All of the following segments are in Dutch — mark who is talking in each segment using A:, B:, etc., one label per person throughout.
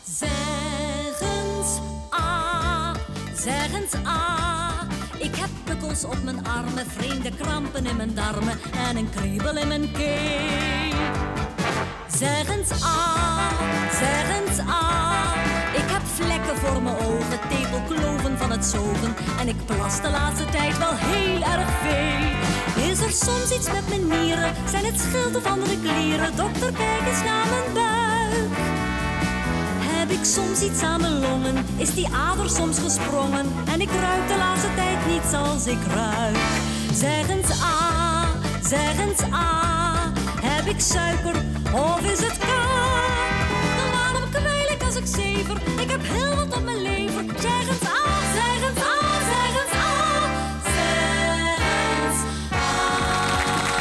A: Zeg eens ah, zeg eens ah. Ik heb pukkels op mijn armen, vreemde krampen in mijn darmen en een kriebel in mijn keel. Zeg eens ah, zeg eens ah. Ik heb vlekken voor mijn ogen, tepelkloven van het zogen en ik plas de laatste tijd wel heel erg veel. Is er soms iets met mijn nieren, zijn het schild of andere klieren? Dokter, kijk eens naar mijn buik. Heb ik soms iets aan mijn longen, is die ader soms gesprongen en ik ruik de laatste tijd niet zoals ik ruik. Zeg eens ah, zeg eens ah. Heb ik suiker of is het kaal? Waarom kwijl ik als ik zever? Ik heb heel wat op mijn lever. Zeg eens ah, zeg eens ah, zeg eens ah. Zeg eens ah.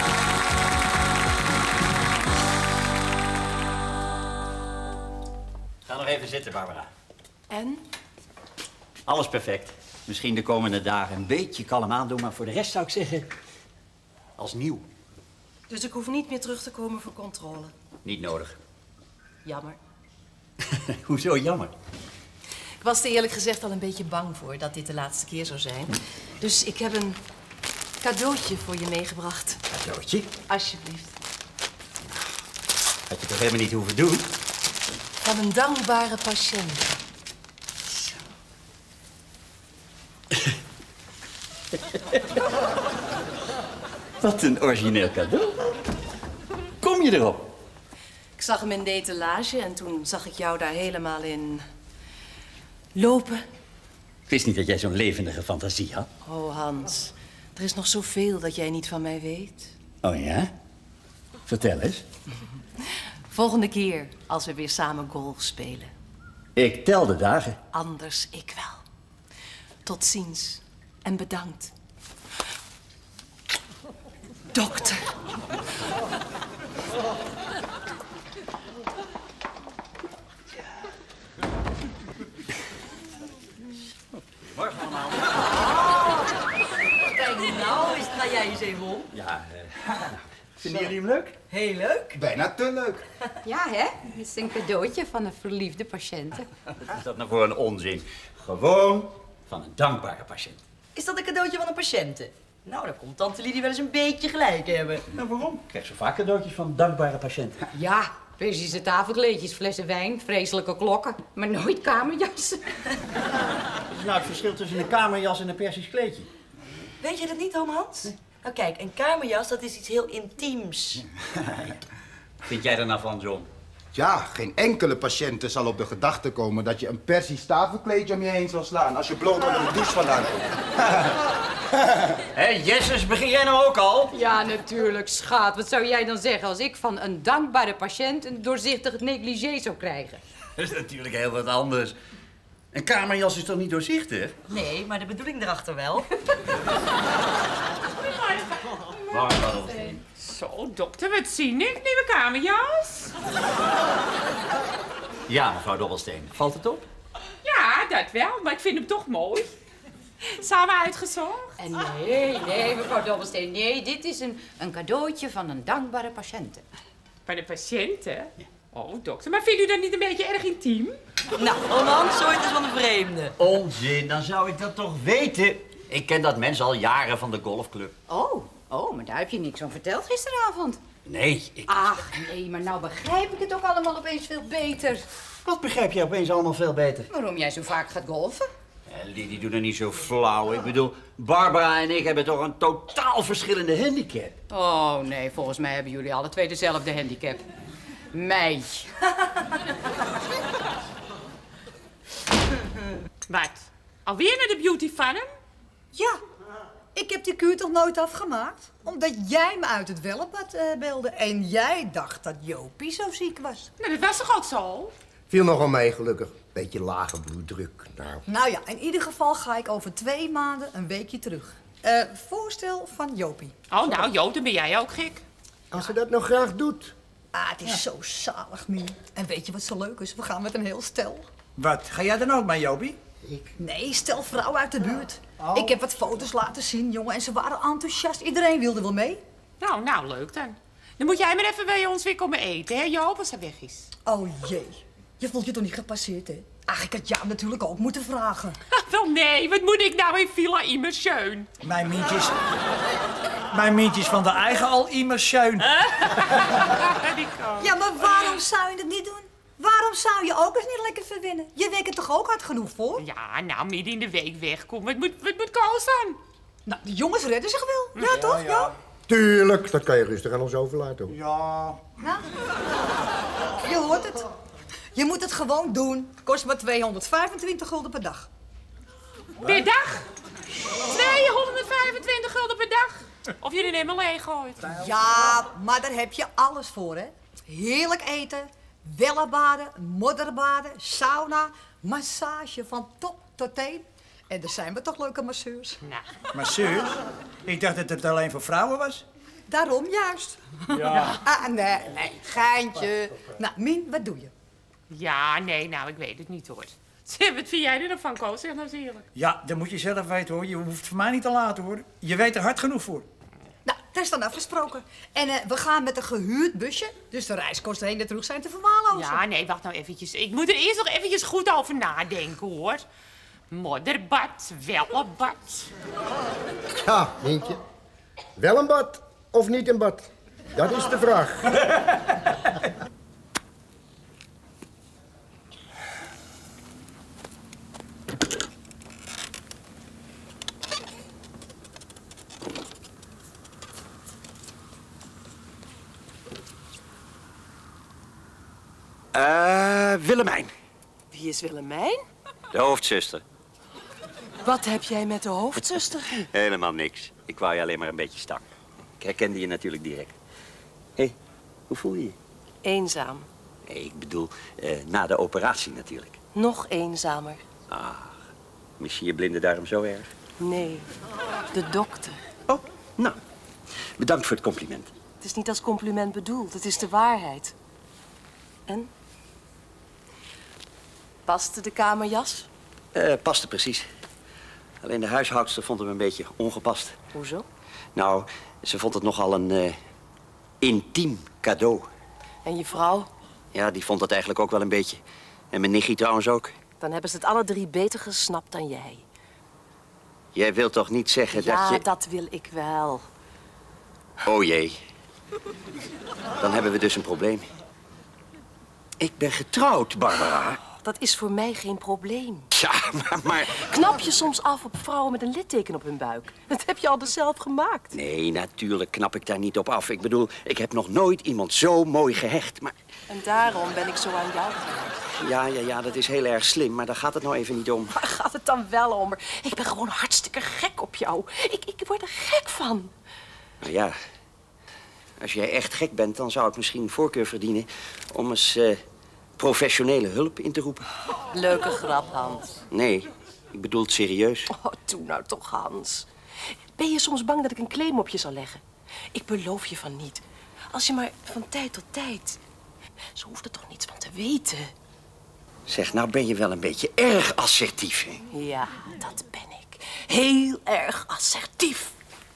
B: Ga nog even zitten, Barbara.
C: En?
B: Alles perfect. Misschien de komende dagen een beetje kalm aandoen, maar voor de rest zou ik zeggen, als nieuw.
C: Dus ik hoef niet meer terug te komen voor controle?
B: Niet nodig.
C: Jammer.
B: Hoezo jammer?
C: Ik was er eerlijk gezegd al een beetje bang voor dat dit de laatste keer zou zijn. Dus ik heb een cadeautje voor je meegebracht.
B: Cadeautje?
C: Alsjeblieft.
B: Had je toch helemaal niet hoeven doen?
C: Van een dankbare patiënt.
B: Wat een origineel cadeau. Kom je erop?
C: Ik zag hem in de etalage en toen zag ik jou daar helemaal in lopen.
B: Ik wist niet dat jij zo'n levendige fantasie had.
C: Oh, Hans. Er is nog zoveel dat jij niet van mij weet.
B: Oh ja? Vertel eens.
C: Volgende keer als we weer samen golf spelen.
B: Ik tel de dagen.
C: Anders ik wel. Tot ziens en bedankt. Dokter.
B: Morgen allemaal.
D: Kijk nou, is het nou jij eens even om?
B: Ja, vinden jullie hem leuk?
D: Heel leuk.
E: Bijna te leuk.
F: Ja, hè? Het is een cadeautje van een verliefde patiënt.
B: Wat is dat nou voor een onzin? Gewoon van een dankbare patiënt.
D: Is dat een cadeautje van een patiënte? Nou, dan komt tante Lidie wel eens een beetje gelijk hebben.
B: Nou, waarom? Ik krijg zo vaak cadeautjes van dankbare patiënten.
F: Ja, Persische tafelkleedjes, flessen wijn, vreselijke klokken, maar nooit kamerjassen.
B: Wat is nou het verschil tussen een kamerjas en een Persisch kleedje?
D: Weet je dat niet, oom Hans? Nou kijk, een kamerjas, dat is iets heel intiems.
B: Vind jij er nou van, John?
E: Ja, geen enkele patiënte zal op de gedachte komen dat je een Persisch tafelkleedje om je heen zal slaan als je bloot onder de douche vandaan komt.
B: Hé, Jesses, begin jij nou ook al?
F: Ja, natuurlijk, schat. Wat zou jij dan zeggen als ik van een dankbare patiënt een doorzichtig negligé zou krijgen?
B: Dat is natuurlijk heel wat anders. Een kamerjas is toch niet doorzichtig?
D: Nee, maar de bedoeling erachter wel.
G: Zo, dokter, wat zie ik? Nieuwe kamerjas?
B: Ja, mevrouw Dobbelsteen. Valt het op?
G: Ja, dat wel, maar ik vind hem toch mooi. Samen uitgezocht?
F: En nee, mevrouw Dobbelsteen, nee, dit is een cadeautje van een dankbare patiënt.
G: Bij de patiënten? Ja. Oh, dokter, maar vindt u dat niet een beetje erg intiem?
D: Nou, oom Hans, zo is het van een vreemde.
B: Onzin, dan zou ik dat toch weten. Ik ken dat mens al jaren van de golfclub.
F: Oh, maar daar heb je niks van verteld gisteravond.
B: Nee, ik...
F: Ach, nee, maar nou begrijp ik het ook allemaal opeens veel beter.
B: Wat begrijp jij opeens allemaal veel beter?
F: Waarom jij zo vaak gaat golfen?
B: Lidie, doe er niet zo flauw. Ik bedoel, Barbara en ik hebben toch een totaal verschillende handicap.
F: Oh, nee, volgens mij hebben jullie alle twee dezelfde handicap. Mij.
G: Wat? Alweer naar de beauty farm?
H: Ja, ik heb die kuur toch nooit afgemaakt? Omdat jij me uit het wellenbad belde en jij dacht dat Jopie zo ziek was.
G: Nou, dat was toch ook zo?
E: Viel nogal mee, gelukkig. Beetje lage bloeddruk.
H: Nou ja, in ieder geval ga ik over 2 maanden een weekje terug. Voorstel van Jopie.
G: Oh, nou, Jo, dan ben jij ook gek.
E: Als ze dat nog graag doet.
H: Ah, het is zo zalig nu. En weet je wat zo leuk is? We gaan met een heel stel.
I: Wat, ga jij dan ook mee, Jopie?
H: Nee, stel vrouwen uit de buurt. Ik heb wat foto's laten zien, jongen, en ze waren enthousiast. Iedereen wilde wel mee.
G: Nou, leuk dan. Dan moet jij maar even bij ons weer komen eten, hè, Joop, als hij weg is.
H: Oh jee. Je voelt je toch niet gepasseerd, hè? Ach, ik had jou natuurlijk ook moeten vragen.
G: Wel nee, wat moet ik nou in Villa Immerschön?
I: Mijn mientjes van de eigen al immer schön.
H: Ja, maar waarom zou je het niet doen? Waarom zou je ook eens niet lekker verwinnen? Je werkt er toch ook hard genoeg voor?
G: Ja, nou, midden in de week wegkomen. Wat moet kosten?
H: Nou, de jongens redden zich wel. Ja, toch? Ja.
J: Tuurlijk, dat kan je rustig aan ons overlaten.
I: Ja.
H: Nou, je hoort het. Je moet het gewoon doen. Kost maar 225 gulden per dag.
G: Per dag? 225 gulden per dag? Of je er helemaal leeg gooit?
H: Ja, maar daar heb je alles voor, hè? Heerlijk eten, wellenbaden, modderbaden, sauna, massage van top tot teen. En er zijn we toch leuke masseurs.
G: Nou.
I: Masseurs? Ik dacht dat het alleen voor vrouwen was.
H: Daarom juist.
I: Ja.
H: Nee, geintje. Nou, Mien, wat doe je?
G: Ja, nee, nou, ik weet het niet, hoor. Wat vind jij er nog van, Koos? Zeg nou eens eerlijk.
I: Ja, dat moet je zelf weten, hoor. Je hoeft voor mij niet te laten, hoor. Je weet er hard genoeg voor.
H: Nou, dat is dan afgesproken. En we gaan met een gehuurd busje, dus de reiskosten heen en terug zijn te verwaarlozen.
G: Ja, nee, wacht nou eventjes. Ik moet er eerst nog eventjes goed over nadenken, hoor. Modderbad, wellenbad.
J: Ja, Mientje. Wel een bad of niet een bad? Dat is de vraag.
B: Willemijn.
K: Wie is Willemijn?
B: De hoofdzuster.
K: Wat heb jij met de hoofdzuster?
B: Helemaal niks. Ik wou je alleen maar een beetje stak. Ik herkende je natuurlijk direct. Hé, hoe voel je je?
K: Eenzaam.
B: Nee, ik bedoel, na de operatie natuurlijk.
K: Nog eenzamer.
B: Mis je je blinde darm zo erg?
K: Nee, de dokter.
B: Oh, nou. Bedankt voor het compliment.
K: Het is niet als compliment bedoeld, het is de waarheid. En? Paste de kamerjas?
B: Paste precies. Alleen de huishoudster vond hem een beetje ongepast.
K: Hoezo?
B: Nou, ze vond het nogal een intiem cadeau.
K: En je vrouw?
B: Ja, die vond dat eigenlijk ook wel een beetje. En mijn nichtje trouwens ook.
K: Dan hebben ze het alle drie beter gesnapt dan jij.
B: Jij wilt toch niet zeggen dat je...
K: Ja, dat wil ik wel.
B: Oh jee. Dan hebben we dus een probleem. Ik ben getrouwd, Barbara.
K: Dat is voor mij geen probleem.
B: Ja, maar...
K: Knap je soms af op vrouwen met een litteken op hun buik? Dat heb je al dus zelf gemaakt.
B: Nee, natuurlijk knap ik daar niet op af. Ik bedoel, ik heb nog nooit iemand zo mooi gehecht, maar...
K: En daarom ben ik zo aan jou gehecht.
B: Ja, dat is heel erg slim, maar daar gaat het nou even niet om.
K: Waar gaat het dan wel om? Ik ben gewoon hartstikke gek op jou. Ik word er gek van.
B: Nou ja, als jij echt gek bent, dan zou ik misschien voorkeur verdienen om eens professionele hulp in te roepen.
K: Leuke grap, Hans.
B: Nee, ik bedoel het serieus.
K: Oh, doe nou toch, Hans. Ben je soms bang dat ik een claim op je zal leggen? Ik beloof je van niet. Als je maar van tijd tot tijd... Ze hoeft er toch niets van te weten?
B: Zeg, nou ben je wel een beetje erg assertief, hè?
K: Ja, dat ben ik. Heel erg assertief.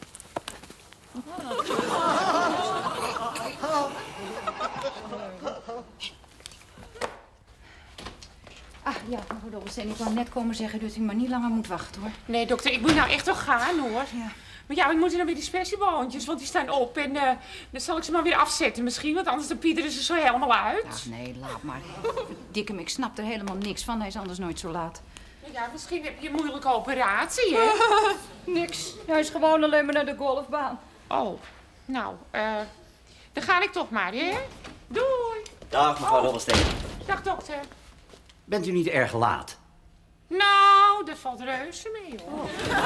L: Ach ja, mevrouw Dobbelsteen, ik wou net komen zeggen dat u maar niet langer moet wachten, hoor.
G: Nee, dokter, ik moet nou echt wel gaan, hoor.
L: Ja.
G: Maar ja, ik moet dan weer die spersieboontjes, want die staan op. En dan zal ik ze maar weer afzetten misschien, want anders dan pieteren ze zo helemaal uit.
L: Ach nee, laat maar. Dikke, ik snap er helemaal niks van. Hij is anders nooit zo laat.
G: Ja, misschien heb je een moeilijke operatie, hè?
L: Niks. Hij is gewoon alleen maar naar de golfbaan.
G: Oh, nou, dan ga ik toch maar, hè? Doei.
B: Dag, mevrouw Dobbelsteen.
G: Dag, dokter.
B: Bent u niet erg laat?
G: Nou, dat valt reuze mee, hoor.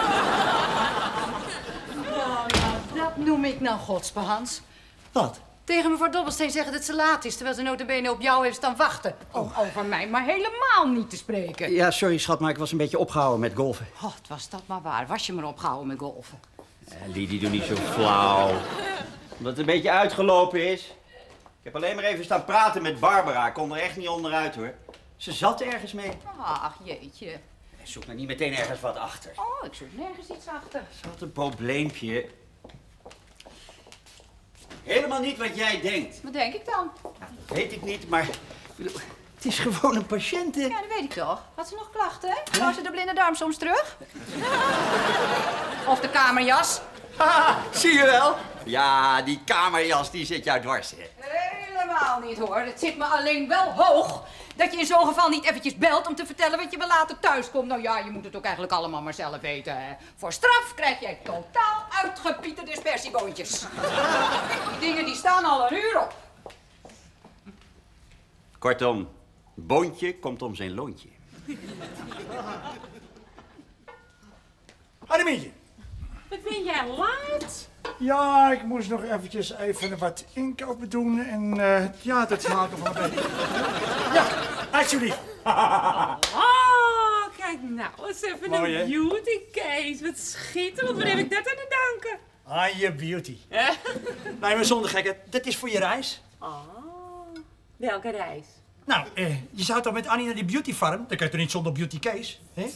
L: Nou ja, dat noem ik nou godsbehans.
B: Wat?
L: Tegen mevrouw Dobbelsteen zeggen dat ze laat is, terwijl ze nota bene op jou heeft staan wachten. Om over mij maar helemaal niet te spreken.
B: Ja, sorry schat, maar ik was een beetje opgehouden met golfen.
L: God, was dat maar waar. Was je maar opgehouden met golfen.
B: Lidie, doe niet zo flauw. Omdat het een beetje uitgelopen is. Ik heb alleen maar even staan praten met Barbara. Ik kon er echt niet onderuit, hoor. Ze zat ergens mee.
L: Ach, jeetje.
B: Zoek nou niet meteen ergens wat achter.
L: Oh, ik zoek nergens iets achter.
B: Ze had een probleempje. Helemaal niet wat jij denkt.
L: Wat denk ik dan?
B: Weet ik niet, maar het
I: Het is gewoon een patiënt, hè?
L: Ja, dat weet ik toch. Had ze nog klachten, hè? Wou ze de blinde darm soms terug? Of de kamerjas?
B: Haha, zie je wel? Ja, die kamerjas die zit jou dwars, hè.
L: Helemaal niet, hoor. Het zit me alleen wel hoog dat je in zo'n geval niet eventjes belt om te vertellen wat je wel later thuis komt. Nou ja, je moet het ook eigenlijk allemaal maar zelf weten, hè. Voor straf krijg jij totaal uitgepiete dispersieboontjes. Die dingen die staan al een uur op.
B: Kortom, boontje komt om zijn loontje.
I: Annemietje.
G: Wat ben jij laat?
I: Ja, ik moest nog eventjes even wat inkopen doen en ja, het maken van een beetje. Ja, alsjeblieft.
G: Oh, kijk nou, eens even
I: Mooi,
G: een beauty case. Wat schitterend, waar heb ik dat aan te danken?
I: Ah, je beauty. Nee, maar zonder gekheid, dat is voor je reis.
G: Oh, welke reis?
I: Nou, je zou toch met Annie naar die beauty farm? Dan kan je toch niet zonder beauty case, hè?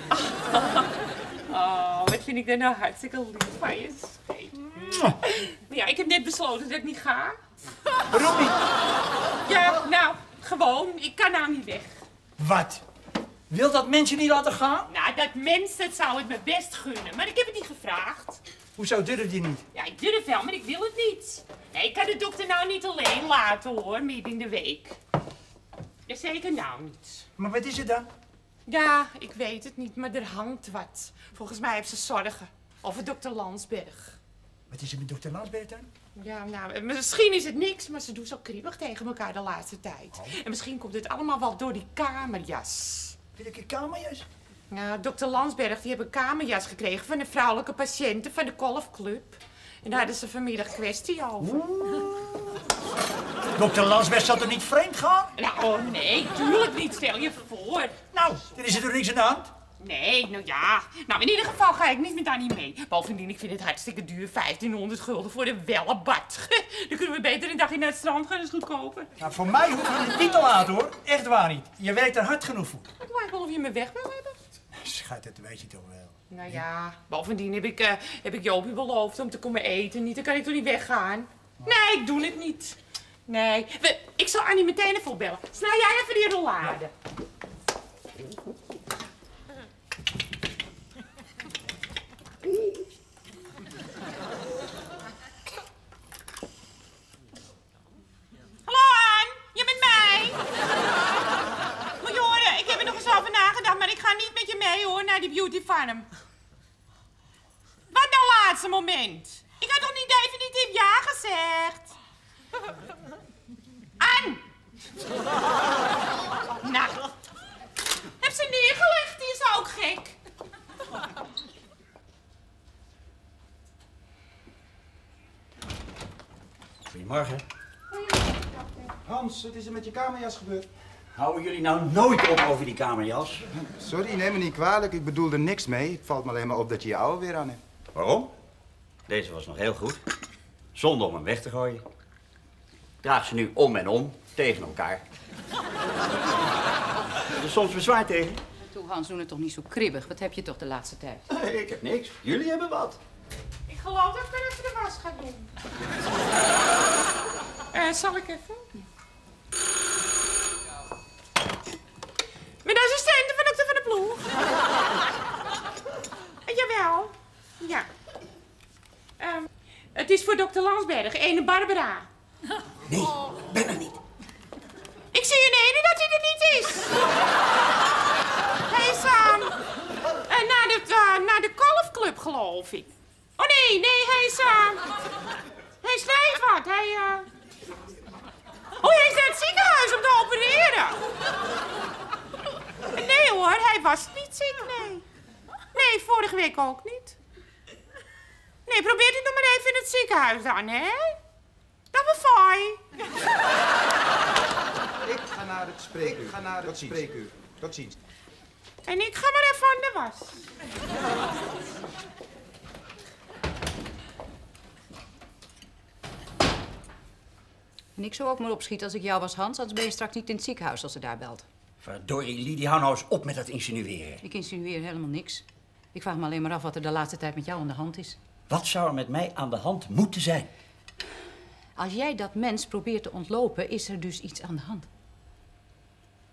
G: Oh, wat vind ik dat nou hartstikke lief van je, schat. Maar ja, ik heb net besloten dat ik niet ga.
I: Waarom niet?
G: Ja, nou, gewoon. Ik kan nou niet weg.
I: Wat? Wil dat mensen niet laten gaan?
G: Nou, dat mens, dat zou het me best gunnen. Maar ik heb het niet gevraagd.
I: Hoezo durf je niet?
G: Ja, ik durf wel, maar ik wil het niet. Nee, ik kan de dokter nou niet alleen laten, hoor, midden in de week. Ja, zeker nou niet.
I: Maar wat is het dan?
G: Ja, ik weet het niet, maar er hangt wat. Volgens mij heeft ze zorgen over dokter Landsberg.
I: Wat is er met dokter Landsberg dan?
G: Ja, nou, misschien is het niks, maar ze doen zo kriebig tegen elkaar de laatste tijd. En misschien komt het allemaal wel door die kamerjas.
I: Welke kamerjas?
G: Ja, dokter Landsberg die heeft een kamerjas gekregen van een vrouwelijke patiënten van de golfclub. En daar hadden ze vanmiddag kwestie over.
I: Dokter Landsberg zal toch niet vreemd gaan?
G: Nou, oh nee, tuurlijk niet. Stel je voor.
I: Nou, dan is er toch niks aan de hand?
G: Nee, nou ja. Nou, in ieder geval ga ik niet met Annie mee. Bovendien, ik vind het hartstikke duur. 1500 gulden voor de wellebad. Dan kunnen we beter een dagje naar het strand gaan eens goedkoper.
I: Nou, voor mij hoef je het niet te laten, hoor. Echt waar niet. Je werkt er hard genoeg voor.
G: Het lijkt wel of je me weg wil hebben.
I: Schat, dat weet je toch wel.
G: Nou ja, bovendien heb ik Jopie beloofd om te komen eten. Niet, dan kan ik toch niet weggaan? Nee, ik doe het niet. Nee, ik zal Annie meteen even opbellen. Snij jij even die rollade. Hallo Ann, je bent mij. Moet je horen, ik heb er nog eens over nagedacht, maar ik ga niet met je mee hoor, naar die beauty farm. Wat nou laatste moment? Ik had toch niet definitief ja gezegd? Ann! Nou, heb ze neergelegd, die is ook gek.
B: Goedemorgen.
E: Hans, wat is er met je kamerjas gebeurd?
B: Houden jullie nou nooit op over die kamerjas?
E: Sorry, neem me niet kwalijk. Ik bedoel er niks mee. Het valt me alleen maar op dat je je oude weer aan hebt.
B: Waarom? Deze was nog heel goed. Zonder om hem weg te gooien. Ik draag ze nu om en om, tegen elkaar. Er is soms bezwaar tegen.
L: Toe Hans, doe het toch niet zo kribbig. Wat heb je toch de laatste tijd?
B: Nee, ik heb niks. Jullie hebben wat.
G: Ik geloof dat ik er even de was ga doen. Zal ik even? Mijn assistente van dokter Van der Ploeg. Jawel. Ja. Het is voor dokter Landsberg, ene Barbara.
B: Nee, ben er niet.
G: Ik zie in ene dat hij er niet is. Hij is naar de golfclub, geloof ik. Oh nee, hij is schrijft wat. Oh, hij is naar het ziekenhuis om te opereren. Nee hoor, hij was niet ziek, nee. Nee, vorige week ook niet. Nee, probeert u nog maar even in het ziekenhuis dan, hè? Dat was fijn.
E: Ik ga naar het spreekuur. Tot ziens.
G: En ik ga maar even aan de was.
L: En ik zou ook maar opschieten als ik jou was, Hans. Anders ben je straks niet in het ziekenhuis als ze daar belt.
B: Verdorie, Lidie, hou nou eens op met dat insinueren.
L: Ik insinueer helemaal niks. Ik vraag me alleen maar af wat er de laatste tijd met jou aan de hand is.
B: Wat zou er met mij aan de hand moeten zijn?
L: Als jij dat mens probeert te ontlopen, is er dus iets aan de hand.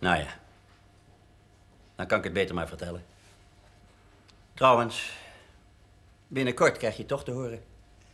B: Nou ja. Dan kan ik het beter maar vertellen. Trouwens, binnenkort krijg je het toch te horen.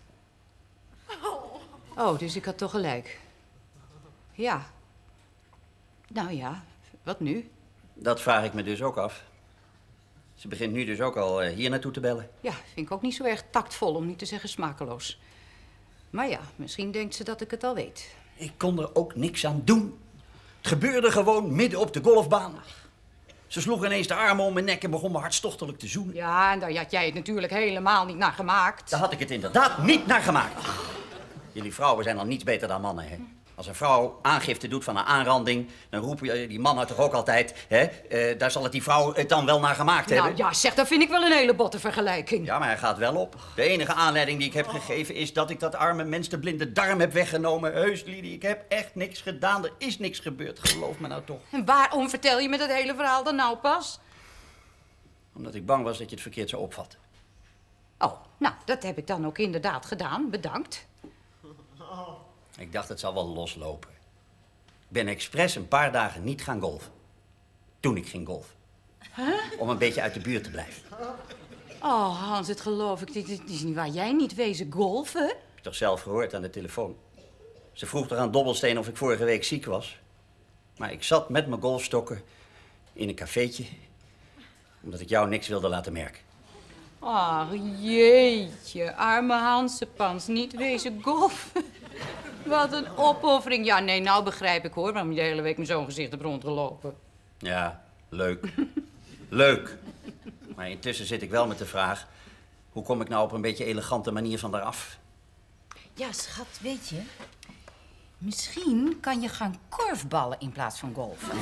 F: Oh, dus ik had toch gelijk. Ja. Nou ja, wat nu?
B: Dat vraag ik me dus ook af. Ze begint nu dus ook al hier naartoe te bellen.
F: Ja, vind ik ook niet zo erg tactvol, om niet te zeggen smakeloos. Maar ja, misschien denkt ze dat ik het al weet.
B: Ik kon er ook niks aan doen. Het gebeurde gewoon midden op de golfbaan. Ze sloeg ineens de armen om mijn nek en begon me hartstochtelijk te zoenen.
F: Ja, en daar had jij het natuurlijk helemaal niet naar gemaakt.
B: Daar had ik het inderdaad niet naar gemaakt. Jullie vrouwen zijn al niets beter dan mannen, hè? Als een vrouw aangifte doet van een aanranding, dan roepen die mannen toch ook altijd, hè? Daar zal het die vrouw het dan wel naar gemaakt hebben.
F: Nou ja, zeg, dat vind ik wel een hele botte vergelijking.
B: Ja, maar hij gaat wel op. De enige aanleiding die ik heb gegeven is dat ik dat arme mens de blinde darm heb weggenomen. Heus, Lidie, ik heb echt niks gedaan. Er is niks gebeurd, geloof me nou toch.
F: En waarom vertel je me dat hele verhaal dan nou pas?
B: Omdat ik bang was dat je het verkeerd zou opvatten.
F: Oh, nou, dat heb ik dan ook inderdaad gedaan. Bedankt.
B: Ik dacht, het zal wel loslopen. Ik ben expres een paar dagen niet gaan golfen. Toen ik ging golfen.
F: Huh?
B: Om een beetje uit de buurt te blijven.
F: Oh, Hans, het geloof ik. Dit is niet waar jij niet wezen golfen.
B: Heb je toch zelf gehoord aan de telefoon? Ze vroeg toch aan Dobbelsteen of ik vorige week ziek was. Maar ik zat met mijn golfstokken in een cafeetje. Omdat ik jou niks wilde laten merken.
F: Ach, jeetje. Arme Hansepans, niet wezen golfen. Wat een opoffering. Ja, nee, nou begrijp ik hoor waarom je de hele week met zo'n gezicht hebt rondgelopen.
B: Ja, leuk. Leuk. Maar intussen zit ik wel met de vraag... hoe kom ik nou op een beetje elegante manier van daar af?
F: Ja, schat, weet je... misschien kan je gaan korfballen in plaats van golfen.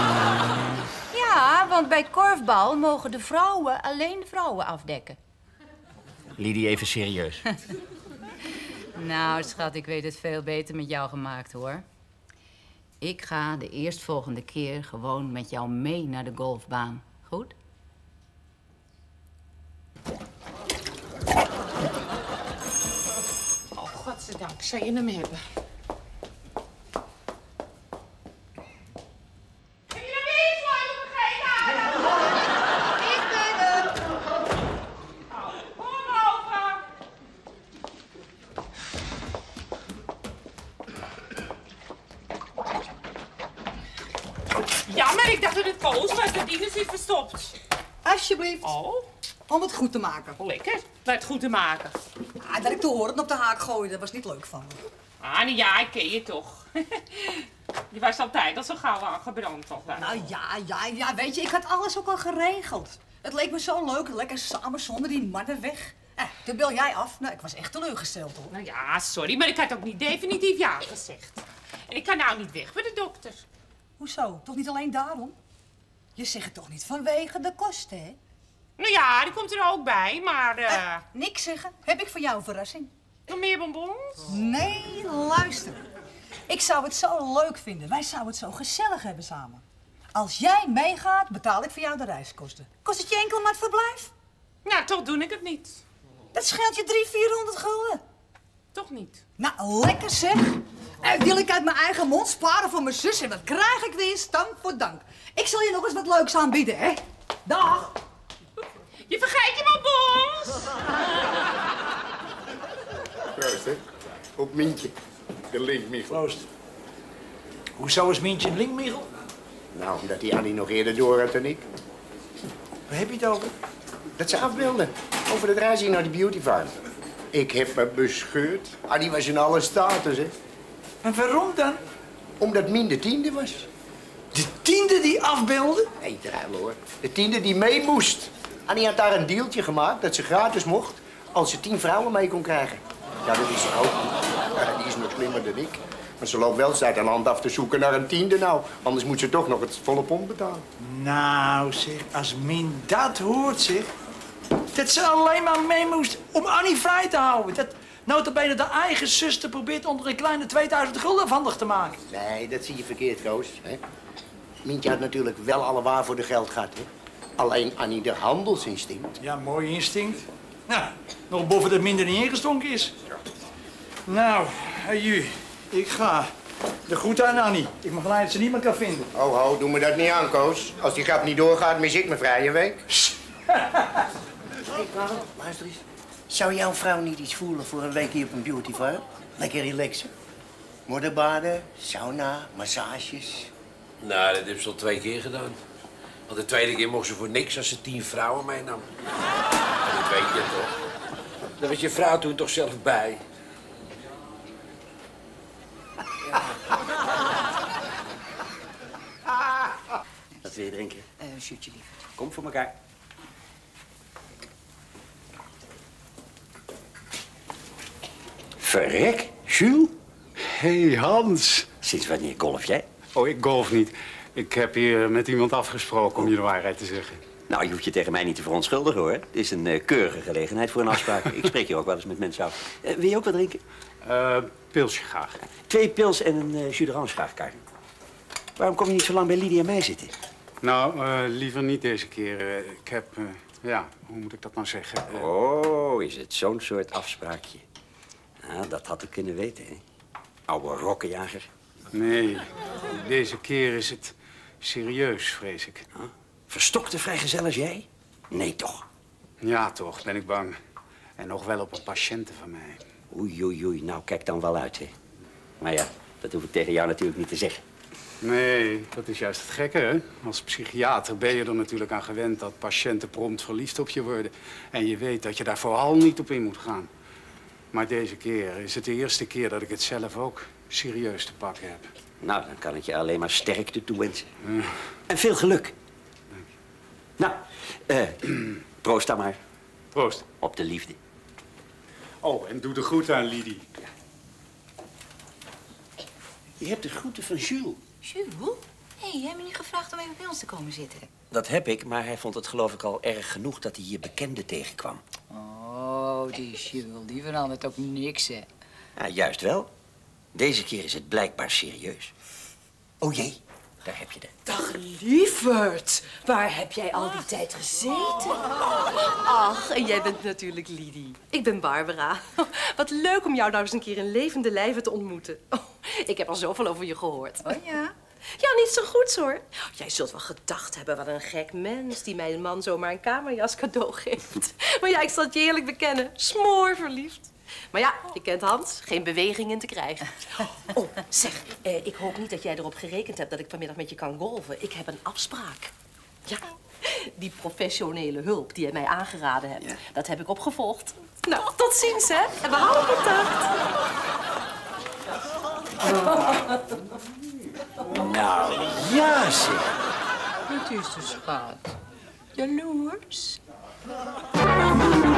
F: Ja, want bij korfbal mogen de vrouwen alleen de vrouwen afdekken.
B: Lidie, even serieus.
F: Nou, schat, ik weet het veel beter met jou gemaakt, hoor. Ik ga de eerstvolgende keer gewoon met jou mee naar de golfbaan. Goed?
G: Oh, godzijdank, zou je hem hebben? Heb je nog weer een sleutel vergeten, Adam? Ik ben het. Kom over. Ja, maar ik dacht dat het Koos was. De dienst zit verstopt.
H: Alsjeblieft.
G: Oh.
H: Om het goed te maken.
G: Lekker. Om het goed te maken.
H: Ah, dat ik de horen op de haak gooide, dat was niet leuk van me.
G: Ah, nee, ja, ik ken je toch. Je was altijd al zo gauw aangebrand altijd.
H: Nou ja, weet je, ik had alles ook al geregeld. Het leek me zo leuk, lekker samen zonder die mannen weg. Toen bel jij af. Nou, ik was echt teleurgesteld, hoor.
G: Nou ja, sorry, maar ik had ook niet definitief ja gezegd. En ik kan nou niet weg bij de dokter.
H: Hoezo? Toch niet alleen daarom? Je zegt het toch niet vanwege de kosten, hè?
G: Nou ja, die komt er ook bij, maar...
H: Niks zeggen. Heb ik voor jou een verrassing?
G: Nog meer bonbons?
H: Nee, luister. Ik zou het zo leuk vinden. Wij zouden het zo gezellig hebben samen. Als jij meegaat, betaal ik voor jou de reiskosten. Kost het je enkel maar het verblijf?
G: Nou, toch doe ik het niet.
H: Dat scheelt je 300-400 gulden.
G: Toch niet?
H: Nou, lekker zeg. Wil ik uit mijn eigen mond sparen voor mijn zus en wat krijg ik weer stank voor dank. Ik zal je nog eens wat leuks aanbieden, hè? Dag.
G: Je vergeet je bonbons.
J: Proost, hè? Op Mientje, de linkmichel.
I: Proost. Hoezo is Mientje een linkmichel?
J: Nou, omdat die Annie nog eerder door had dan ik.
I: Waar heb je het over?
J: Dat ze afbeelden. Over het reizen naar de beauty farm. Ik heb me bescheurd. Annie was in alle status, hè.
I: En waarom dan?
J: Omdat Mien de 10e was.
I: De 10e die afbeelden?
J: Nee, druil hoor. De 10e die mee moest. Annie had daar een deeltje gemaakt dat ze gratis mocht als ze 10 vrouwen mee kon krijgen. Ja, dat is ze ook niet. Ja, die is nog slimmer dan ik. Maar ze loopt wel uit een land af te zoeken naar een 10e nou. Anders moet ze toch nog het volle pond betalen.
I: Nou zeg, als Min dat hoort zeg. Dat ze alleen maar mee moest om Annie vrij te houden. Dat notabene de eigen zuster probeert onder een kleine 2000 gulden afhandig te maken.
J: Nee, dat zie je verkeerd, Koos. Hè? Mientje had natuurlijk wel alle waar voor de geld gehad, hè. Alleen Annie de handelsinstinct.
I: Ja, mooi instinct. Nou, nog boven dat minder niet ingestonken is. Nou, adieu. Ik ga. De groeten aan Annie. Ik mag blij dat ze niemand kan vinden.
J: Ho, doe me dat niet aan, Koos. Als die grap niet doorgaat, mis ik mijn vrije week. Hey, Paul, luister eens. Zou jouw vrouw niet iets voelen voor een week hier op een beauty farm? Lekker relaxen. Modderbaden, sauna, massages.
M: Nou, dat heeft ze al 2 keer gedaan. Want de tweede keer mocht ze voor niks als ze 10 vrouwen meenam. En dat weet je toch? Daar was je vrouw toen toch zelf bij.
B: Wat wil je drinken?
H: Een shootje liever.
B: Kom voor elkaar. Verrek, Jules?
N: Hey Hans.
B: Sinds wanneer golf jij?
N: Oh, ik golf niet. Ik heb hier met iemand afgesproken om je de waarheid te zeggen.
B: Nou, je hoeft je tegen mij niet te verontschuldigen, hoor. Het is een keurige gelegenheid voor een afspraak. Ik spreek hier ook wel eens met mensen af. Wil je ook wat drinken?
N: Pilsje graag.
B: 2 pils en een jus d'orange graag, Karin. Waarom kom je niet zo lang bij Lydia en mij zitten?
N: Nou, liever niet deze keer. Ik heb, ja, hoe moet ik dat nou zeggen?
B: Oh, is het zo'n soort afspraakje? Nou, dat had ik kunnen weten, hè? Oude rokkenjager.
N: Nee, deze keer is het serieus, vrees ik.
B: Huh? Verstokte vrijgezel als jij? Nee, toch?
N: Ja, toch, ben ik bang. En nog wel op een patiënte van mij.
B: Oei, nou kijk dan wel uit, hè. Maar ja, dat hoef ik tegen jou natuurlijk niet te zeggen.
N: Nee, dat is juist het gekke, hè? Als psychiater ben je er natuurlijk aan gewend dat patiënten prompt verliefd op je worden. En je weet dat je daar vooral niet op in moet gaan. Maar deze keer is het de eerste keer dat ik het zelf ook serieus te pakken heb.
B: Nou, dan kan ik je alleen maar sterkte toewensen. En veel geluk. Nou, proost dan maar.
N: Proost.
B: Op de liefde.
N: Oh, en doe de groeten aan Lidie.
B: Je hebt de groeten van Jules.
O: Jules? Hé, jij hebt me niet gevraagd om even bij ons te komen zitten.
B: Dat heb ik, maar hij vond het geloof ik al erg genoeg dat hij hier bekenden tegenkwam.
F: Oh, die Jules, die verandert ook niks, hè.
B: Ja, juist wel. Deze keer is het blijkbaar serieus. Oh jee, daar heb je de.
K: Dag, lieverd. Waar heb jij al die tijd gezeten? Ach, en jij bent natuurlijk Lidie. Ik ben Barbara. Wat leuk om jou nou eens een keer in levende lijven te ontmoeten. Oh, ik heb al zoveel over je gehoord.
O: Oh ja?
K: Ja, niet zo goed hoor. Jij zult wel gedacht hebben, wat een gek mens die mijn man zomaar een kamerjas cadeau geeft. Maar ja, ik zal het je eerlijk bekennen, smoorverliefd. Maar ja, je kent Hans, geen beweging in te krijgen. Oh, zeg, ik hoop niet dat jij erop gerekend hebt dat ik vanmiddag met je kan golven. Ik heb een afspraak. Ja, die professionele hulp die je mij aangeraden hebt, dat heb ik opgevolgd. Nou, tot ziens, hè. En we houden contact.
B: Nou, ja zeg.
F: Het is de schat. Jaloers?